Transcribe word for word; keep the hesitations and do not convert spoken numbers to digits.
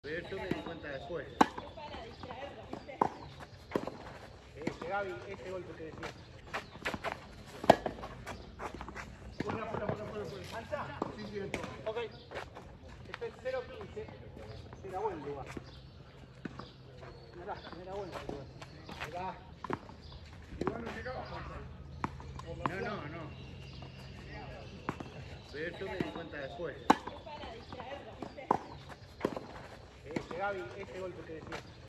Pero yo me di cuenta después. Ese, Gaby, ese golpe que decía. Fuera, fuera, fuera, fuera, fuera. ¿Alza? Sí, sí, dentro. Ok. Este es cero quince. Será buen lugar. Mirá, mirá buen lugar. Mirá. Igual no llegaba. No, no, no. Pero yo me di cuenta después. Ese, Gaby, ese golpe que decía.